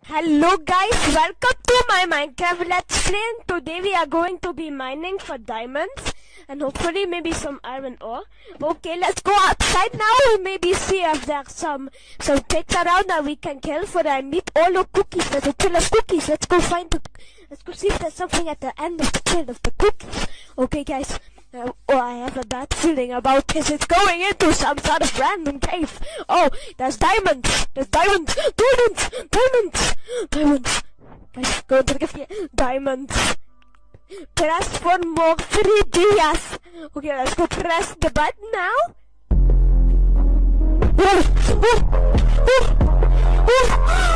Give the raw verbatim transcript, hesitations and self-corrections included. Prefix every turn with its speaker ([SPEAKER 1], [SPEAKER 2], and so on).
[SPEAKER 1] Hello guys, welcome to my Minecraft Let's Play. Today we are going to be mining for diamonds and hopefully maybe some iron ore. Okay, let's go outside now and maybe see if there's some some pigs around that we can kill for I need all the cookies. There's a trail of cookies. Let's go find the let's go see if there's something at the end of the trail of the cookies. Okay guys. Uh, oh, I have a bad feeling about this. It's going into some sort of random cave. Oh, there's diamonds. There's diamonds. Diamonds. Diamonds. Diamonds. Guys, go to the cave. Diamonds. Press for more three dias. Okay, let's go press the button now. Oh, oh, oh, oh.